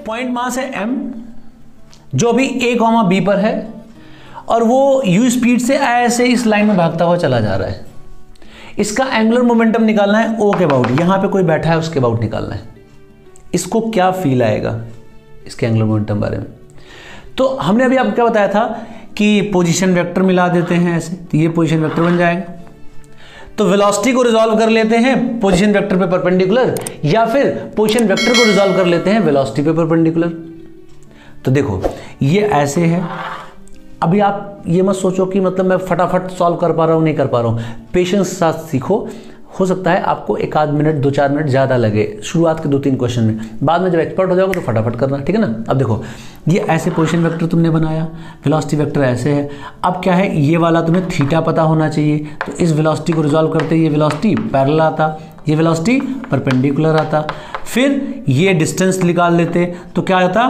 Point mass है m, जो अभी a, b पर है, और वो u स्पीड से ऐसे इस लाइन में भागता हुआ चला जा रहा है। इसका एंगुलर मोमेंटम निकालना है o के अबाउट, यहां पे कोई बैठा है उसके अबाउट निकालना है। इसको क्या फील आएगा इसके एंगुलर मोमेंटम बारे में? तो हमने अभी आपको क्या बताया था कि पोजीशन वेक्टर मिला देते हैं ऐसे, तो ये पोजीशन वेक्टर बन जाएगा। तो वेलोसिटी को रिजॉल्व कर लेते हैं पोजीशन वेक्टर पे परपेंडिकुलर, या फिर पोजीशन वेक्टर को रिजॉल्व कर लेते हैं वेलोसिटी पे परपेंडिकुलर। तो देखो ये ऐसे है। अभी आप ये मत सोचो कि मतलब मैं फटाफट सॉल्व कर पा रहा हूँ, नहीं कर पा रहा हूँ। पेशेंस साथ सीखो। हो सकता है आपको 1 आध मिनट 2-4 मिनट ज़्यादा लगे शुरुआत के 2-3 क्वेश्चन में, बाद में जब एक्सपर्ट हो जाओगे तो फटाफट करना, ठीक है ना। अब देखो ये ऐसे पोजीशन वेक्टर तुमने बनाया, वेलोसिटी वेक्टर ऐसे है। अब क्या है, ये वाला तुम्हें थीटा पता होना चाहिए, तो इस वेलोसिटी को रिजॉल्व करते ये वेलोसिटी पैरेलल आता, ये वेलोसिटी परपेंडिकुलर आता। फिर ये डिस्टेंस निकाल लेते तो क्या आता,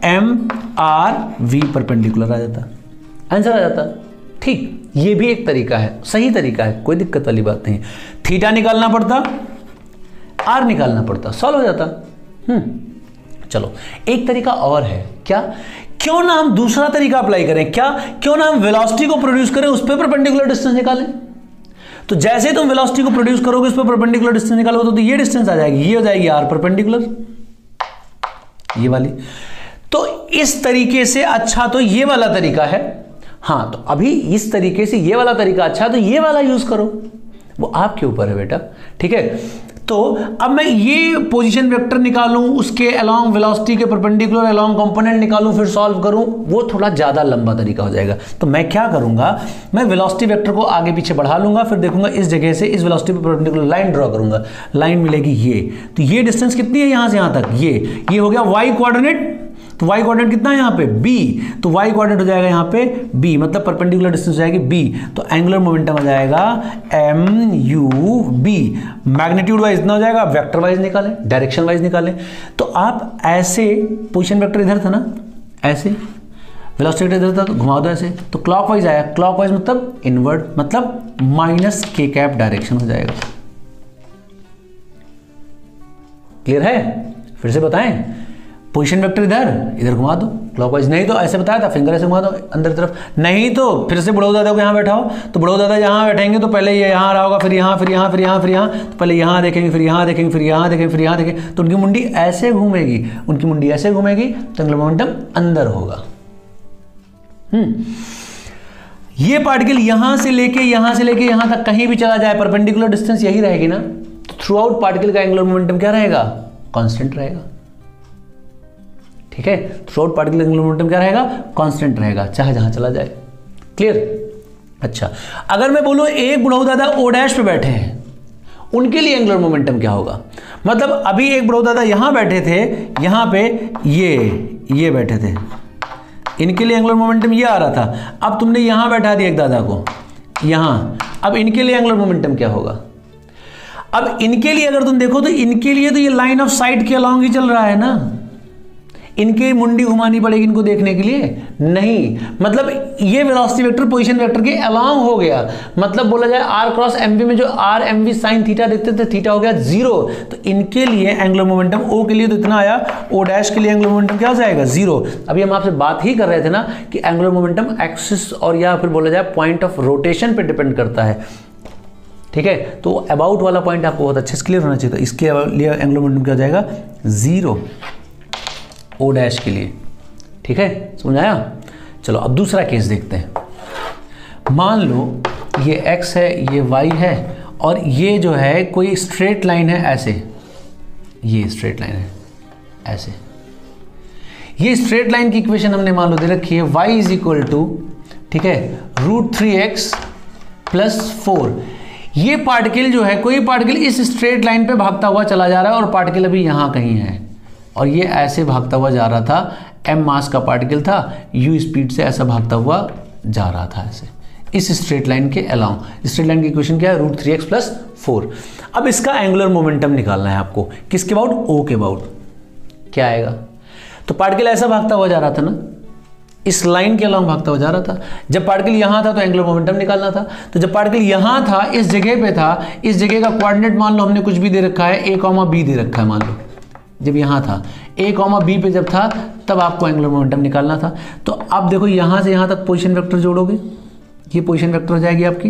mr/v परपेंडिकुलर आ जाता, आंसर आ जाता। ठीक, ये भी एक तरीका है, सही तरीका है, कोई दिक्कत वाली बात नहीं। थीटा निकालना पड़ता, आर निकालना पड़ता, सॉल्व हो जाता। चलो एक तरीका और है, क्या, क्यों ना हम दूसरा तरीका अप्लाई करें, क्या क्यों ना हम वेलोसिटी को प्रोड्यूस करें, उस पर परपेंडिकुलर डिस्टेंस निकालें। तो जैसे तुम वेलोसिटी को प्रोड्यूस करोगे, उस पर परपेंडिकुलर डिस्टेंस निकालोगे तो ये डिस्टेंस आ जाएगी, ये हो जाएगी आर परपेंडिकुलर, ये वाली। तो इस तरीके से अच्छा तो ये वाला तरीका है। हाँ, तो अभी इस तरीके से ये वाला तरीका अच्छा, तो ये वाला यूज करो, वो आपके ऊपर है बेटा, ठीक है। तो अब मैं ये पोजीशन वेक्टर निकालूं, उसके अलोंग वेलोसिटी के परपेंडिकुलर अलोंग कंपोनेंट निकालूं, फिर सॉल्व करूं, वो थोड़ा ज़्यादा लंबा तरीका हो जाएगा। तो मैं क्या करूंगा, मैं वेलोसिटी वेक्टर को आगे पीछे बढ़ा लूंगा, फिर देखूंगा इस जगह से इस वेलोसिटी पर परपेंडिकुलर लाइन ड्रॉ करूंगा, लाइन मिलेगी ये। तो ये डिस्टेंस कितनी है यहाँ से यहाँ तक, ये हो गया वाई कोऑर्डिनेट। तो y कोऑर्डिनेट कितना है यहाँ पे, b, तो y कोऑर्डिनेट हो जाएगा यहाँ पे b, मतलब परपेंडिकुलर डिस्टेंस हो जाएगी b। तो एंगुलर मोमेंटम हो जाएगा m/u/b। मैग्नीट्यूड वाइज इतना हो जाएगा, वेक्टर वाइज निकालें, डायरेक्शन वाइज निकालें। तो आप ऐसे, पोजीशन वेक्टर इधर था ना, ऐसे वेलोसिटी वेक्टर इधर था, तो घुमा दो ऐसे, तो क्लॉकवाइज आया। क्लॉकवाइज मतलब इनवर्ड, मतलब -k डायरेक्शन हो जाएगा। क्लियर है? फिर से बताएं, पोजीशन वेक्टर इधर घुमा दो क्लॉकवाइज, नहीं तो ऐसे बताया था फिंगर ऐसे घुमा दो अंदर तरफ, नहीं तो फिर से बुढ़ऊ दादा को यहाँ बैठाओ। तो बुढ़ऊ दादा यहाँ बैठेंगे तो पहले ये यहाँ रहा होगा, फिर यहाँ, फिर यहाँ, फिर यहाँ, फिर यहाँ, तो पहले यहाँ देखेंगे, फिर यहाँ देखेंगे, फिर यहाँ देखेंगे, फिर यहाँ देखेंगे, तो उनकी मुंडी ऐसे घूमेगी, उनकी मुंडी ऐसे घूमेगी, तो एंगुलर मोमेंटम अंदर होगा। ये पार्टिकल यहाँ से लेके यहाँ तक कहीं भी चला जाए, परपेंडिकुलर डिस्टेंस यही रहेगी ना, तो थ्रू आउट पार्टिकल का एंगुलर मोमेंटम क्या रहेगा, कांस्टेंट रहेगा। ठीक है, throughout particle angular momentum क्या रहेगा, कांस्टेंट रहेगा, चाहे जहां चला जाए। क्लियर? अच्छा, अगर मैं बोलूं एक बुढ़ऊ दादा ओ डैश पे बैठे हैं, उनके लिए एंगुलर मोमेंटम क्या होगा? मतलब अभी एक बुढ़ऊ दादा यहां बैठे थे, यहां पे ये बैठे थे, इनके लिए एंगुलर मोमेंटम ये आ रहा था। अब तुमने यहां बैठा दिया एक दादा को यहां, अब इनके लिए एंगुलर मोमेंटम क्या होगा? अब इनके लिए अगर तुम देखो तो इनके लिए तो ये लाइन ऑफ साइट के अलोंग ही चल रहा है ना, इनकी मुंडी घुमानी पड़ेगी इनको देखने के लिए नहीं, मतलब ये वेलोसिटी वेक्टर पोजीशन वेक्टर के अलोंग हो गया। मतलब बोला जाए r क्रॉस mv में जो r mv sin थीटा देखते थे, थीटा हो गया 0, तो इनके लिए एंगुलर मोमेंटम o के लिए तो इतना आया, o डैश के लिए एंगुलर मोमेंटम क्या हो जाएगा 0। अभी हम आपसे बात ही कर रहे थे ना कि एंगुलर मोमेंटम एक्सिस और या फिर बोला जाए पॉइंट ऑफ रोटेशन पे डिपेंड करता है। ठीक है, तो अबाउट वाला पॉइंट आपको बहुत अच्छे से क्लियर होना चाहिए। तो इसके लिए एंगुलर मोमेंटम क्या हो जाएगा 0 ओ डैश के लिए। ठीक है, समझ आया? चलो अब दूसरा केस देखते हैं। मान लो ये x है, ये y है, और ये जो है कोई स्ट्रेट लाइन है ऐसे, ये स्ट्रेट लाइन है ऐसे। ये स्ट्रेट लाइन की इक्वेशन हमने मान लो दे रखी है y इज इक्वल टू, ठीक है, √3x + 4। ये पार्टिकल जो है, कोई पार्टिकल इस स्ट्रेट लाइन पे भागता हुआ चला जा रहा है और पार्टिकल अभी यहां कहीं है, और ये ऐसे भागता हुआ जा रहा था, m मास का पार्टिकल था, u स्पीड से ऐसा भागता हुआ जा रहा था ऐसे इस स्ट्रेट लाइन के अलाउंग। स्ट्रेट लाइन की इक्वेशन क्या है, √3x + 4। अब इसका एंगुलर मोमेंटम निकालना है आपको, किसके अबाउट, o के अबाउट। क्या आएगा? तो पार्टिकल ऐसा भागता हुआ जा रहा था ना, इस लाइन के अलाउंग भागता हुआ जा रहा था। जब पार्टिकल यहां था तो एंगुलर मोमेंटम निकालना था। तो जब पार्टिकल यहां था, इस जगह पे था, इस जगह का कोऑर्डिनेट मान लो हमने कुछ भी दे रखा है, a, b दे रखा है मान लो, जब यहाँ था, a, b पे जब था तब आपको एंगुलर मोमेंटम निकालना था। तो अब देखो यहाँ से यहाँ तक पोजीशन वेक्टर जोड़ोगे, ये पोजीशन वेक्टर हो जाएगी आपकी।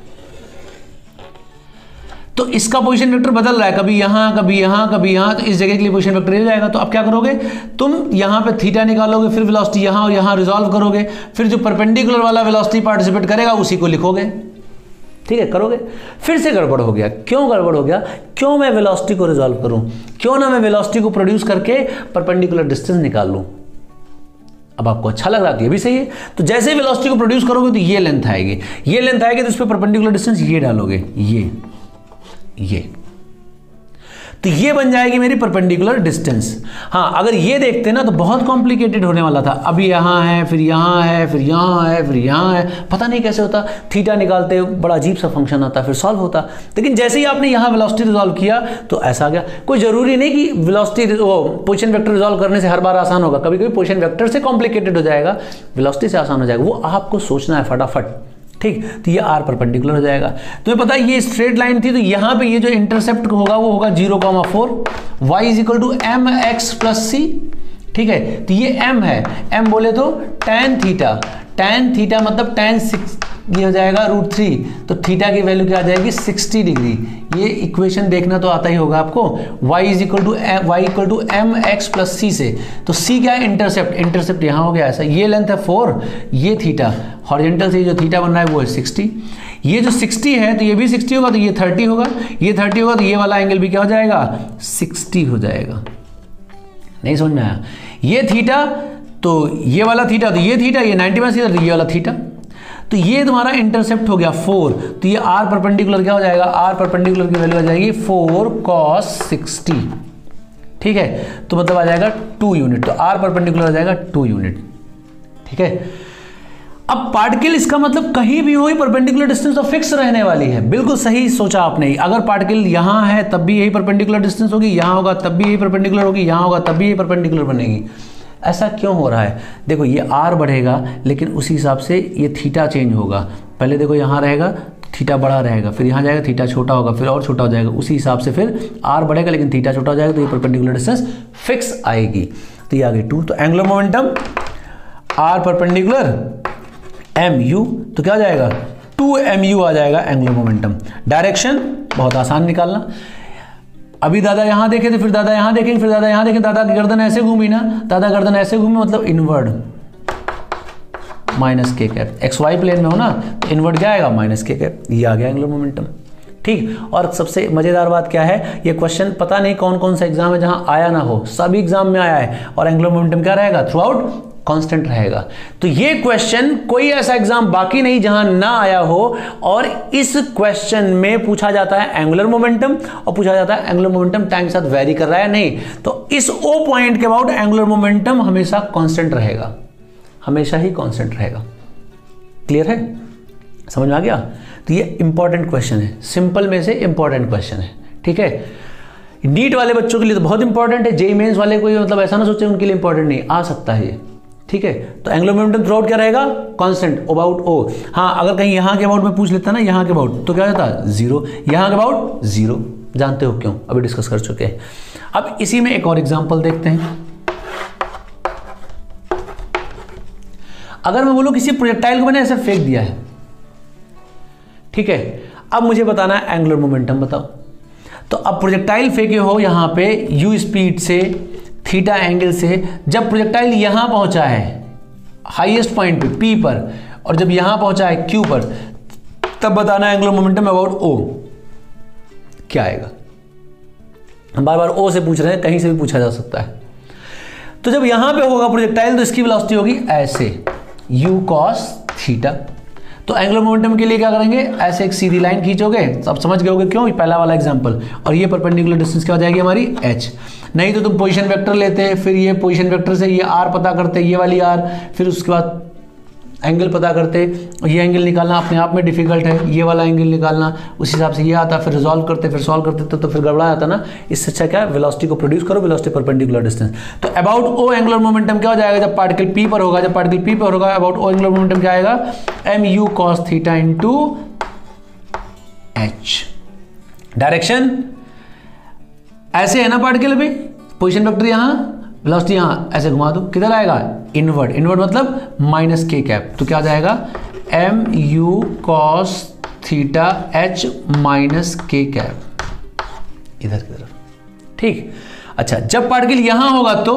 तो इसका पोजीशन वेक्टर बदल रहा है, कभी यहाँ कभी यहाँ कभी यहाँ, तो इस जगह के लिए पोजीशन वेक्टर हो जाएगा। तो अब क्या करोगे, तुम यहाँ पे थीटा निकालोगे, फिर वेलोसिटी यहाँ और यहाँ रिजॉल्व करोगे, फिर जो परपेंडिकुलर वाला वेलोसिटी पार्टिसिपेट करेगा उसी को लिखोगे। ठीक है, करोगे। फिर से गड़बड़ हो गया, क्यों गड़बड़ हो गया, क्यों मैं वेलोसिटी को रिजॉल्व करूं, क्यों ना मैं वेलोसिटी को प्रोड्यूस करके परपेंडिकुलर डिस्टेंस निकाल लूं। अब आपको अच्छा लग रहा है, ये भी सही है। तो जैसे ही वेलोसिटी को प्रोड्यूस करोगे तो ये लेंथ आएगी, ये लेंथ आएगी, तो इस पर परपेंडिकुलर डिस्टेंस ये डालोगे, ये तो ये बन जाएगी मेरी परपेंडिकुलर डिस्टेंस। हाँ, अगर ये देखते ना तो बहुत कॉम्प्लिकेटेड होने वाला था। अभी यहाँ है, फिर यहाँ है, फिर यहाँ है, फिर यहाँ है, पता नहीं कैसे होता। थीटा निकालते बड़ा अजीब सा फंक्शन आता, फिर सॉल्व होता। लेकिन जैसे ही आपने यहाँ वेलोसिटी रिजॉल्व किया तो ऐसा आ गया। कोई जरूरी नहीं कि वेलोसिटी पोजीशन वेक्टर रिजॉल्व करने से हर बार आसान होगा, कभी कभी पोजीशन वेक्टर से कॉम्प्लिकेटेड हो जाएगा, वेलोसिटी से आसान हो जाएगा, वो आपको सोचना है फटाफट। ठीक, तो ये r परपेंडिकुलर हो जाएगा। तुम्हें पता है ये स्ट्रेट लाइन थी, तो यहाँ पे ये जो इंटरसेप्ट होगा वो होगा 0,4, y is equal to M X plus C. ठीक है, तो ये m है, m बोले तो tan थीटा मतलब tan 6, ये हो जाएगा √3, तो थीटा की वैल्यू क्या आ जाएगी 60 डिग्री। ये इक्वेशन देखना तो आता ही होगा आपको, y equal to M X plus C से। तो c क्या है, इंटरसेप्ट यहाँ हो गया ऐसा, ये लेंथ है 4, ये थीटा, हॉरिजॉन्टल से जो थीटा बन रहा है वो है 60। ये जो 60 है तो ये भी 60 होगा, तो ये 30 होगा, ये 30 होगा, तो ये वाला एंगल भी क्या हो जाएगा 60 हो जाएगा। नहीं समझ में आया, ये थीटा तो ये वाला थीटा, तो ये थीटा, ये 90 थीटा, तो ये वाला थीटा। तो ये तुम्हारा इंटरसेप्ट हो गया 4, तो ये r परपेंडिकुलर क्या हो जाएगा, r परपेंडिकुलर की वैल्यू आ जाएगी 4 cos 60। ठीक है, तो मतलब आ जाएगा 2 यूनिट, तो r परपेंडिकुलर आ जाएगा 2 यूनिट। ठीक है, अब पार्टिकल, इसका मतलब कहीं भी हो परपेंडिकुलर डिस्टेंस तो फिक्स रहने वाली है। बिल्कुल सही सोचा आपने, अगर पार्टिकल यहाँ है तब भी यही परपेंडिकुलर डिस्टेंस होगी, यहाँ होगा तब भी यही परपेंडिकुलर होगी, यहाँ होगा तब भी यही परपेंडिकुलर बनेगी। ऐसा क्यों हो रहा है, देखो ये r बढ़ेगा लेकिन उसी हिसाब से ये थीटा चेंज होगा। पहले देखो यहाँ रहेगा थीटा बड़ा रहेगा, फिर यहाँ जाएगा थीटा छोटा होगा, फिर और छोटा हो जाएगा, उसी हिसाब से फिर r बढ़ेगा लेकिन थीटा छोटा हो जाएगा, तो ये परपेंडिकुलर डिस्टेंस फिक्स आएगी। तो ये आ गई 2, तो angular momentum r perpendicular mu, तो क्या आ जाएगा 2mu आ जाएगा एंगुलर मोमेंटम। डायरेक्शन बहुत आसान निकालना, अभी दादा यहाँ देखे थे, फिर दादा यहाँ देखेंगे, फिर दादा यहाँ देखें, दादा की गर्दन ऐसे घूमी ना, दादा गर्दन ऐसे घूमी मतलब inward minus K cap, XY plane में हो ना तो इनवर्ड क्या आएगा माइनस के कैप, ये आ गया एंगुलर मोमेंटम। ठीक, और सबसे मजेदार बात क्या है, ये क्वेश्चन पता नहीं कौन कौन सा एग्जाम है जहां आया ना हो, सभी एग्जाम में आया है, और एंगुलर मोमेंटम क्या रहेगा थ्रू आउट कांस्टेंट रहेगा। तो ये क्वेश्चन कोई ऐसा एग्जाम बाकी नहीं जहां ना आया हो, और इस क्वेश्चन में पूछा जाता है एंगुलर मोमेंटम, और पूछा जाता है एंगुलर मोमेंटम टाइम के साथ वेरी कर रहा है नहीं, तो इस O पॉइंट के अबाउट एंगुलर मोमेंटम हमेशा कांस्टेंट रहेगा, हमेशा ही कांस्टेंट रहेगा। क्लियर है, समझ में आ गया। तो ये इंपॉर्टेंट क्वेश्चन है, सिंपल में से इंपॉर्टेंट क्वेश्चन है। ठीक है, नीट वाले बच्चों के लिए तो बहुत इंपॉर्टेंट है, जेईई मेंस वाले कोई मतलब ऐसा ना सोचे उनके लिए इंपॉर्टेंट नहीं, आ सकता है ये। ठीक है, तो एंगुलर मोमेंटम थ्रू आउट क्या रहेगा कांस्टेंट अबाउट O। हाँ, अगर कहीं यहाँ के अबाउट में पूछ लेता ना, यहाँ के अबाउट, तो क्या हो जाता 0, यहाँ के अबाउट 0। जानते हो क्यों, अभी डिस्कस कर चुके हैं। अब इसी में एक और एग्जांपल देखते हैं। अगर मैं बोलूं किसी प्रोजेक्टाइल को मैंने ऐसे फेंक दिया है, ठीक है, अब मुझे बताना है एंगुलर मोमेंटम बताओ। तो अब प्रोजेक्टाइल फेंके हो यहां पे u स्पीड से, थीटा एंगल से, जब प्रोजेक्टाइल यहां पहुंचा है हाईएस्ट पॉइंट पे P पर, और जब यहां पहुंचा है Q पर, तब बताना है एंगुलर मोमेंटम अबाउट O क्या आएगा। हम बार बार O से पूछ रहे हैं, कहीं से भी पूछा जा सकता है। तो जब यहां पे होगा प्रोजेक्टाइल तो इसकी वेलोसिटी होगी ऐसे u cos थीटा। तो एंगुलर मोमेंटम के लिए क्या करेंगे, ऐसे एक सीधी लाइन खींचोगे, सब समझ गए होगे क्यों, पहला वाला एग्जांपल, और ये परपेंडिकुलर डिस्टेंस क्या हो जाएगी हमारी h। नहीं तो तुम पोजीशन वेक्टर लेते, फिर ये पोजीशन वेक्टर से ये r पता करते, ये वाली r, फिर उसके बाद एंगल पता करते, ये एंगल निकालना अपने आप में डिफिकल्ट है, ये वाला एंगल निकालना, उस हिसाब से ये आता, फिर रिजॉल्व करते, फिर सॉल्व करते, तो फिर गड़बड़ा आता ना। इससे अच्छा क्या है, वेलोसिटी को प्रोड्यूस करो, वेलोसिटी परपेंडिकुलर डिस्टेंस। तो अबाउट O एंगुलर मोमेंटम क्या हो जाएगा, जब पार्टिकल P पर होगा, जब पार्टिकल P पर होगा अबाउट O एंगुलर मोमेंटम क्या आएगा, mu cos theta into h। Direction ऐसे है ना पार्टिकल पे, पोजीशन वेक्टर यहां, वेलोसिटी यहां, ऐसे घुमा दो, किधर आएगा? इनवर्ड। इनवर्ड मतलब माइनस के कैप, तो क्या आ जाएगा? M U cos theta H minus K cap इधर की तरफ, ठीक। अच्छा, जब पार्टिकल यहां होगा तो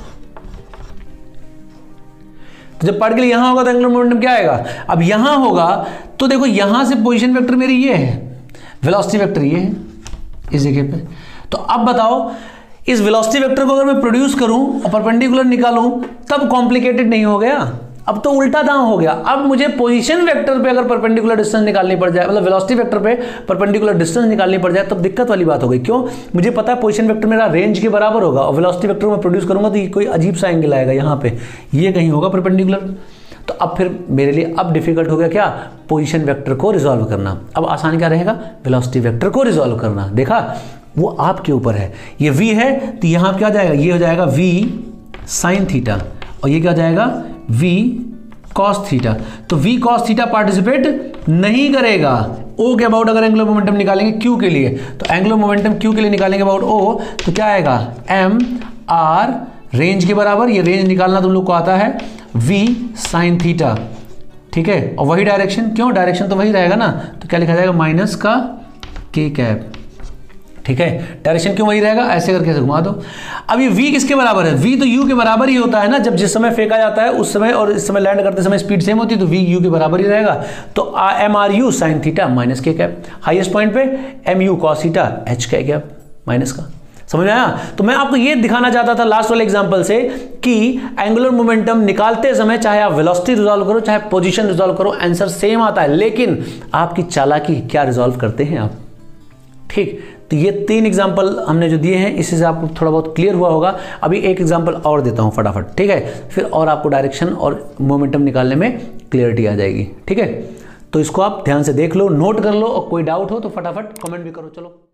जब पार्टिकल यहां होगा तो एंगुलर मोमेंटम क्या आएगा? अब यहां होगा तो देखो, यहां से पोजीशन वेक्टर मेरी ये है, वेलोसिटी वेक्टर ये है इस जगह पे। तो अब बताओ, इस वेलोसिटी वेक्टर को अगर मैं प्रोड्यूस करूं और परपेंडिकुलर निकालूं, तब कॉम्प्लिकेटेड नहीं हो गया? अब तो उल्टा दांव हो गया। अब मुझे पोजीशन वेक्टर पे अगर परपेंडिकुलर डिस्टेंस निकालनी पड़ जाए, मतलब वेलोसिटी वेक्टर पे परपेंडिकुलर डिस्टेंस निकालनी पड़ जाए, तब दिक्कत वाली बात हो गई। क्यों? मुझे पता है पोजीशन वेक्टर मेरा रेंज के बराबर होगा, और वेलोसिटी वेक्टर में प्रोड्यूस करूंगा तो ये कोई अजीब सा एंगल आएगा यहाँ पे, ये कहीं होगा परपेंडिकुलर। तो अब फिर मेरे लिए अब डिफिकल्ट हो गया क्या? पोजीशन वेक्टर को रिजॉल्व करना। अब आसान क्या रहेगा? वेलोसिटी वेक्टर को रिजॉल्व करना। देखा, वो आपके ऊपर है। ये v है तो यहां क्या जाएगा? ये हो जाएगा v साइन थीटा, और ये क्या जाएगा? v cos theta. तो v कॉस थीटा पार्टिसिपेट नहीं करेगा। o के अबाउट अगर एंगुलर मोमेंटम निकालेंगे q के लिए, तो एंगुलर मोमेंटम q के लिए निकालेंगे अबाउट o, तो क्या आएगा? m r रेंज के बराबर, ये रेंज निकालना तुम लोग को आता है, v साइन थीटा, ठीक है। और वही डायरेक्शन, क्यों? डायरेक्शन तो वही रहेगा ना, तो क्या लिखा जाएगा? माइनस का k कैप, ठीक है। डायरेक्शन क्यों वही रहेगा? ऐसे करके घुमा दो। अब ये v किसके बराबर है? v तो u के बराबर ही होता है ना, जब जिस समय फेंका जाता है उस समय और इस समय लैंड करते समय स्पीड सेम होती है, तो v u के बराबर ही रहेगा। तो M R U sine theta minus K cap, highest point पे M U cos theta H K cap minus का। समझ में आया? तो मैं आपको ये दिखाना चाहता था लास्ट वाले एग्जांपल से कि एंगुलर मोमेंटम निकालते समय चाहे आप वेलोसिटी रिजॉल्व करो चाहे पोजीशन रिजॉल्व करो, आंसर सेम आता है, लेकिन आपकी चालाकी क्या रिजॉल्व करते हैं आप, ठीक। तो ये 3 एग्जाम्पल हमने जो दिए हैं, इससे आपको थोड़ा बहुत क्लियर हुआ होगा। अभी एक एग्जाम्पल और देता हूं फटाफट, ठीक है, फिर और आपको डायरेक्शन और मोमेंटम निकालने में क्लियरिटी आ जाएगी, ठीक है। तो इसको आप ध्यान से देख लो, नोट कर लो, और कोई डाउट हो तो फटाफट कमेंट भी करो। चलो।